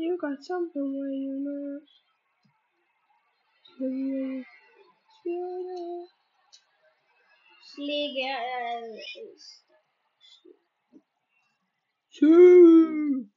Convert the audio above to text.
You got something where you know. Schläger. Shoo.